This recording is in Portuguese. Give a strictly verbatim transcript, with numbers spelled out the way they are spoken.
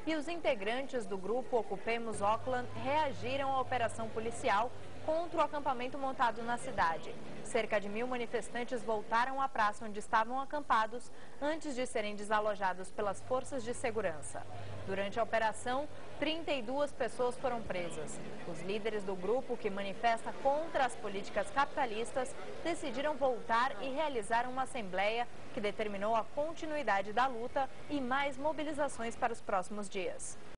e os integrantes do grupo Ocupemos Auckland reagiram à operação policial contra o acampamento montado na cidade. Cerca de mil manifestantes voltaram à praça onde estavam acampados antes de serem desalojados pelas forças de segurança. Durante a operação, trinta e duas pessoas foram presas. Os líderes do grupo, que manifesta contra as políticas capitalistas, decidiram voltar e realizar uma assembleia que determinou a continuidade da luta e mais mobilizações para os próximos dias.